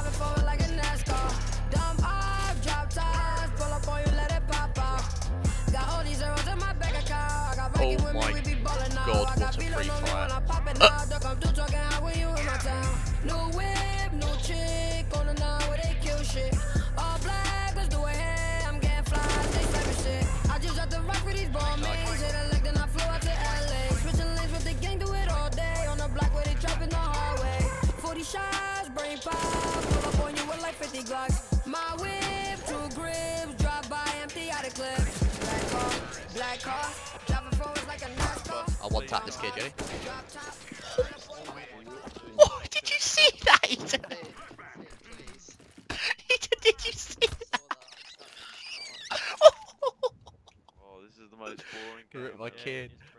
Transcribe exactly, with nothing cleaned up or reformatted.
driving forward like a NASCAR. Dump off, drop tops, pull up on you, let it pop out. Got all these zeros in my bank account. I got Oh with me, my we be ballin' now. God, I got what a feelin' free on me fire. when I'm poppin' Uh. out. Duck, I'm through talking how when you in my town. New whip, new chick on the nine where they kill shit. All black, let's do it here. I'm getting fly, they slapping shit. I just got the rock for these ball mains. Hit a lick, then I flew out to L A. Switching lanes with the gang, do it all day. On the block where they trapping the hallway. forty shots, brain pop. Pull up on you with like fifty Glocks. My whip, two grips, drop by, empty out of clip. Black car, black car, driving forward like a NASCAR. I want tap this kid, Jenny. Drop top. Oh, did you see that? Ethan? Ethan, did you see that? Oh, this is the most boring game. Rip my yeah. kid.